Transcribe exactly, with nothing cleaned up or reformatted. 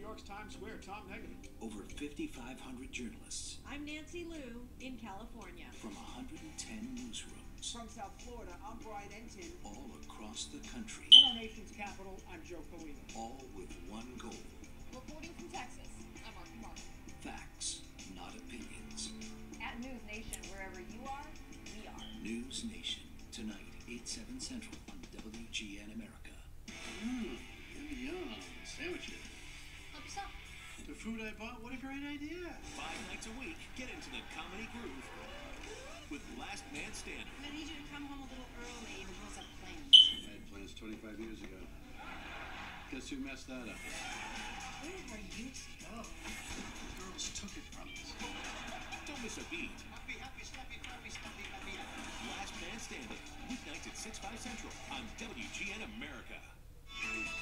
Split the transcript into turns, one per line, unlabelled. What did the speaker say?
York's Times Square, Tom Negative.
Over fifty-five hundred journalists.
I'm Nancy Liu in California.
From one hundred ten newsrooms.
From South Florida, I'm Brian Entin.
All across the country.
In our nation's capital, I'm Joe Colino.
All with one goal.
Reporting from Texas, I'm Mark Mark.
Facts, not opinions.
At News Nation, wherever you are, we are.
News Nation, tonight, eight, seven Central on W G N America.
Mmm, yum, sandwiches.
Help yourself.
The food I bought, what a great idea.
Five nights a week, get into the comedy groove with Last Man Standing.
I'm gonna need you to come home a little early. The girls have plans.
I had plans twenty-five years ago. Guess who messed that up?
Where are you to go?
The girls took it from us.
Don't miss a beat.
Happy, happy, snappy, crappy, snappy, happy.
Last Man Standing, weeknights at six, five Central on W G N America.